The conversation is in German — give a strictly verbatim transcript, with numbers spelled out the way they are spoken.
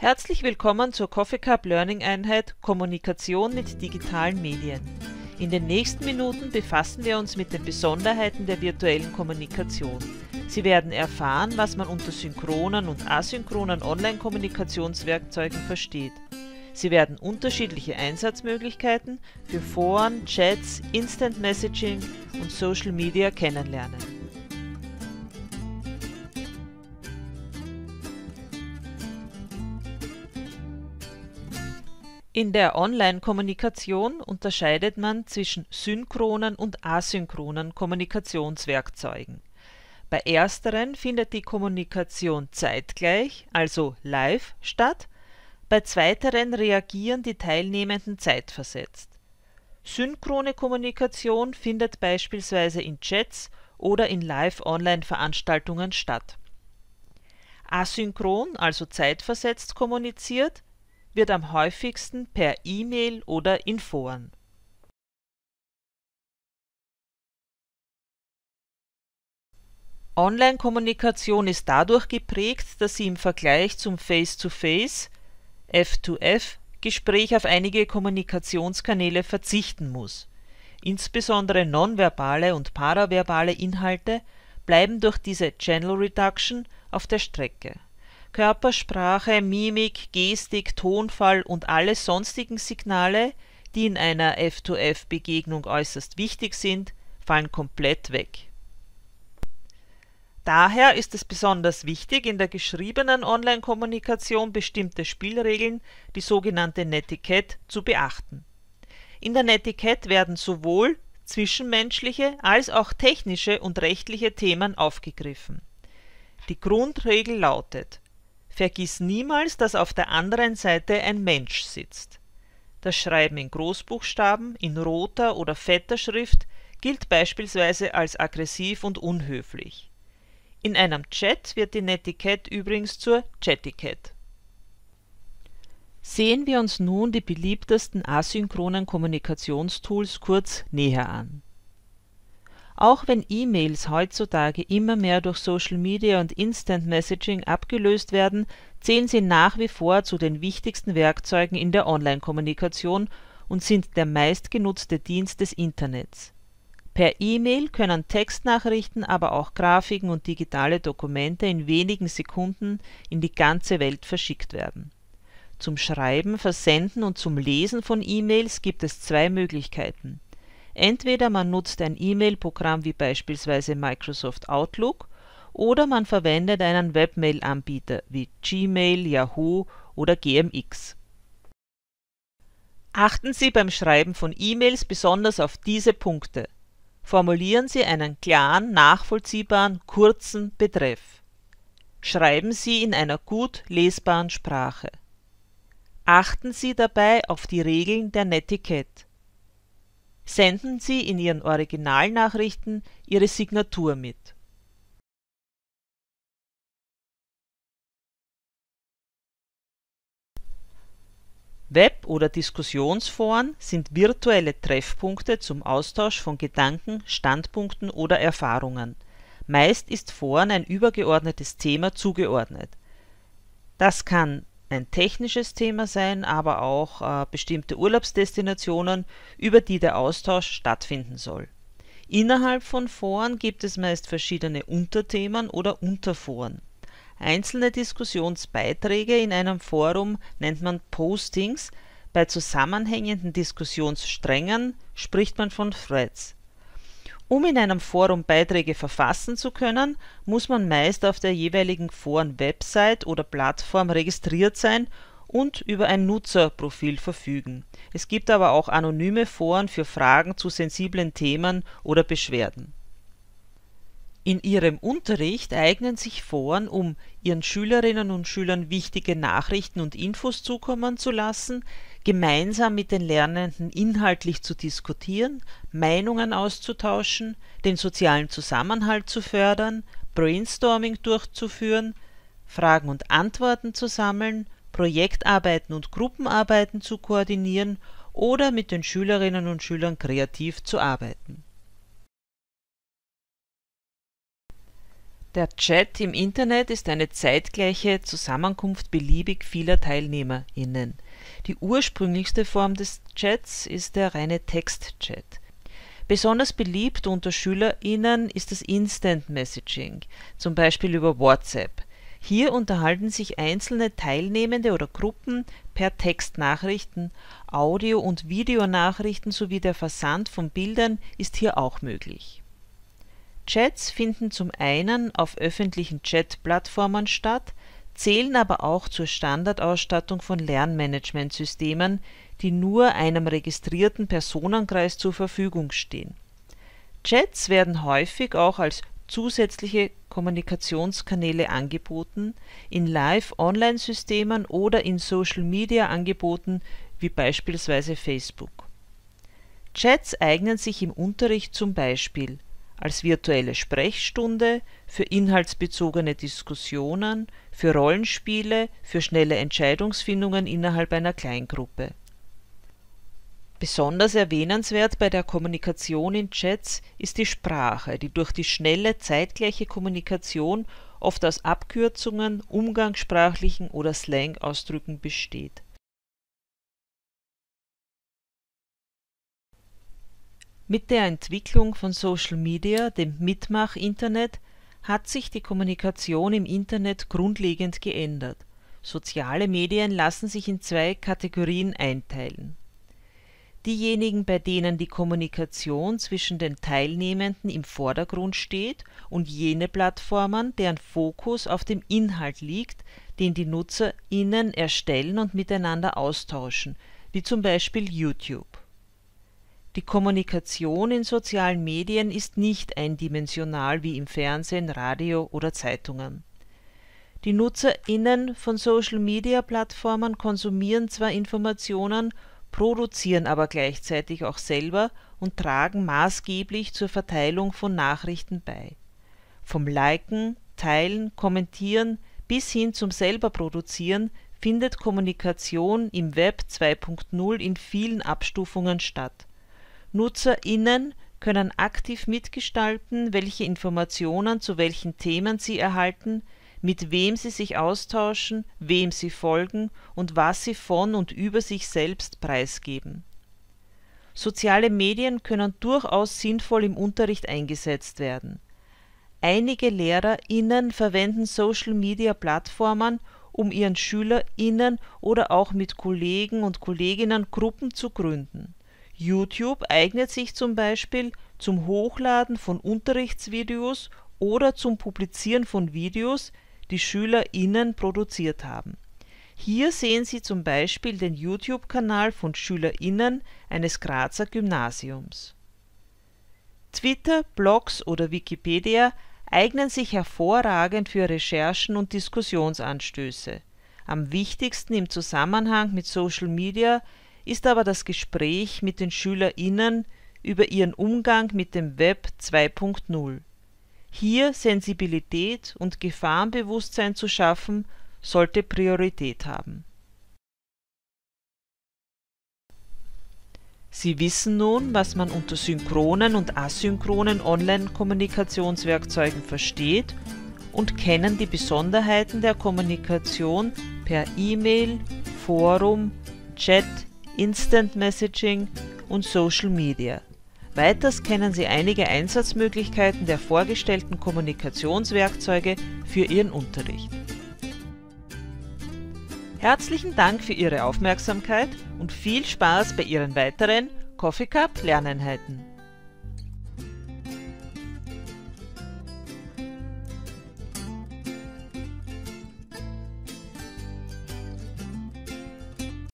Herzlich willkommen zur Coffee Cup Learning Einheit Kommunikation mit digitalen Medien. In den nächsten Minuten befassen wir uns mit den Besonderheiten der virtuellen Kommunikation. Sie werden erfahren, was man unter synchronen und asynchronen Online-Kommunikationswerkzeugen versteht. Sie werden unterschiedliche Einsatzmöglichkeiten für Foren, Chats, Instant Messaging und Social Media kennenlernen. In der Online-Kommunikation unterscheidet man zwischen synchronen und asynchronen Kommunikationswerkzeugen. Bei ersteren findet die Kommunikation zeitgleich, also live, statt, bei zweiteren reagieren die Teilnehmenden zeitversetzt. Synchrone Kommunikation findet beispielsweise in Chats oder in Live-Online-Veranstaltungen statt. Asynchron, also zeitversetzt kommuniziert, wird am häufigsten per E-Mail oder in Foren. Online-Kommunikation ist dadurch geprägt, dass sie im Vergleich zum Face-to-Face, F to F, Gespräch auf einige Kommunikationskanäle verzichten muss. Insbesondere nonverbale und paraverbale Inhalte bleiben durch diese Channel Reduction auf der Strecke. Körpersprache, Mimik, Gestik, Tonfall und alle sonstigen Signale, die in einer F to F-Begegnung äußerst wichtig sind, fallen komplett weg. Daher ist es besonders wichtig, in der geschriebenen Online-Kommunikation bestimmte Spielregeln, die sogenannte Netiquette, zu beachten. In der Netiquette werden sowohl zwischenmenschliche als auch technische und rechtliche Themen aufgegriffen. Die Grundregel lautet: Vergiss niemals, dass auf der anderen Seite ein Mensch sitzt. Das Schreiben in Großbuchstaben, in roter oder fetter Schrift gilt beispielsweise als aggressiv und unhöflich. In einem Chat wird die Netiquette übrigens zur Chatiquette. Sehen wir uns nun die beliebtesten asynchronen Kommunikationstools kurz näher an. Auch wenn E-Mails heutzutage immer mehr durch Social Media und Instant Messaging abgelöst werden, zählen sie nach wie vor zu den wichtigsten Werkzeugen in der Online-Kommunikation und sind der meistgenutzte Dienst des Internets. Per E-Mail können Textnachrichten, aber auch Grafiken und digitale Dokumente in wenigen Sekunden in die ganze Welt verschickt werden. Zum Schreiben, Versenden und zum Lesen von E-Mails gibt es zwei Möglichkeiten. Entweder man nutzt ein E-Mail-Programm wie beispielsweise Microsoft Outlook oder man verwendet einen Webmail-Anbieter wie Gmail, Yahoo oder G M X. Achten Sie beim Schreiben von E-Mails besonders auf diese Punkte. Formulieren Sie einen klaren, nachvollziehbaren, kurzen Betreff. Schreiben Sie in einer gut lesbaren Sprache. Achten Sie dabei auf die Regeln der Netiquette. Senden Sie in Ihren Originalnachrichten Ihre Signatur mit. Web- oder Diskussionsforen sind virtuelle Treffpunkte zum Austausch von Gedanken, Standpunkten oder Erfahrungen. Meist ist Foren ein übergeordnetes Thema zugeordnet. Das kann ein technisches Thema sein, aber auch äh, bestimmte Urlaubsdestinationen, über die der Austausch stattfinden soll. Innerhalb von Foren gibt es meist verschiedene Unterthemen oder Unterforen. Einzelne Diskussionsbeiträge in einem Forum nennt man Postings, bei zusammenhängenden Diskussionssträngen spricht man von Threads. Um in einem Forum Beiträge verfassen zu können, muss man meist auf der jeweiligen Foren-Website oder Plattform registriert sein und über ein Nutzerprofil verfügen. Es gibt aber auch anonyme Foren für Fragen zu sensiblen Themen oder Beschwerden. In ihrem Unterricht eignen sich Foren, um ihren Schülerinnen und Schülern wichtige Nachrichten und Infos zukommen zu lassen, gemeinsam mit den Lernenden inhaltlich zu diskutieren, Meinungen auszutauschen, den sozialen Zusammenhalt zu fördern, Brainstorming durchzuführen, Fragen und Antworten zu sammeln, Projektarbeiten und Gruppenarbeiten zu koordinieren oder mit den Schülerinnen und Schülern kreativ zu arbeiten. Der Chat im Internet ist eine zeitgleiche Zusammenkunft beliebig vieler TeilnehmerInnen. Die ursprünglichste Form des Chats ist der reine Textchat. Besonders beliebt unter SchülerInnen ist das Instant Messaging, zum Beispiel über WhatsApp. Hier unterhalten sich einzelne Teilnehmende oder Gruppen per Textnachrichten, Audio- und Videonachrichten sowie der Versand von Bildern ist hier auch möglich. Chats finden zum einen auf öffentlichen Chat-Plattformen statt, zählen aber auch zur Standardausstattung von Lernmanagementsystemen, die nur einem registrierten Personenkreis zur Verfügung stehen. Chats werden häufig auch als zusätzliche Kommunikationskanäle angeboten, in Live-Online-Systemen oder in Social-Media-Angeboten wie beispielsweise Facebook. Chats eignen sich im Unterricht zum Beispiel als virtuelle Sprechstunde, für inhaltsbezogene Diskussionen, für Rollenspiele, für schnelle Entscheidungsfindungen innerhalb einer Kleingruppe. Besonders erwähnenswert bei der Kommunikation in Chats ist die Sprache, die durch die schnelle zeitgleiche Kommunikation oft aus Abkürzungen, umgangssprachlichen oder Slang-Ausdrücken besteht. Mit der Entwicklung von Social Media, dem Mitmach-Internet, hat sich die Kommunikation im Internet grundlegend geändert. Soziale Medien lassen sich in zwei Kategorien einteilen. Diejenigen, bei denen die Kommunikation zwischen den Teilnehmenden im Vordergrund steht, und jene Plattformen, deren Fokus auf dem Inhalt liegt, den die NutzerInnen erstellen und miteinander austauschen, wie zum Beispiel YouTube. Die Kommunikation in sozialen Medien ist nicht eindimensional wie im Fernsehen, Radio oder Zeitungen. Die NutzerInnen von Social-Media-Plattformen konsumieren zwar Informationen, produzieren aber gleichzeitig auch selber und tragen maßgeblich zur Verteilung von Nachrichten bei. Vom Liken, Teilen, Kommentieren bis hin zum selber Produzieren findet Kommunikation im Web zwei Punkt null in vielen Abstufungen statt. NutzerInnen können aktiv mitgestalten, welche Informationen zu welchen Themen sie erhalten, mit wem sie sich austauschen, wem sie folgen und was sie von und über sich selbst preisgeben. Soziale Medien können durchaus sinnvoll im Unterricht eingesetzt werden. Einige LehrerInnen verwenden Social-Media-Plattformen, um ihren SchülerInnen oder auch mit Kollegen und Kolleginnen Gruppen zu gründen. YouTube eignet sich zum Beispiel zum Hochladen von Unterrichtsvideos oder zum Publizieren von Videos, die SchülerInnen produziert haben. Hier sehen Sie zum Beispiel den YouTube-Kanal von SchülerInnen eines Grazer Gymnasiums. Twitter, Blogs oder Wikipedia eignen sich hervorragend für Recherchen und Diskussionsanstöße. Am wichtigsten im Zusammenhang mit Social Media ist aber das Gespräch mit den SchülerInnen über ihren Umgang mit dem Web zwei Punkt null. Hier Sensibilität und Gefahrenbewusstsein zu schaffen, sollte Priorität haben. Sie wissen nun, was man unter synchronen und asynchronen Online-Kommunikationswerkzeugen versteht und kennen die Besonderheiten der Kommunikation per E-Mail, Forum, Chat, Instant Messaging und Social Media. Weiters kennen Sie einige Einsatzmöglichkeiten der vorgestellten Kommunikationswerkzeuge für Ihren Unterricht. Herzlichen Dank für Ihre Aufmerksamkeit und viel Spaß bei Ihren weiteren Coffee Cup Lerneinheiten.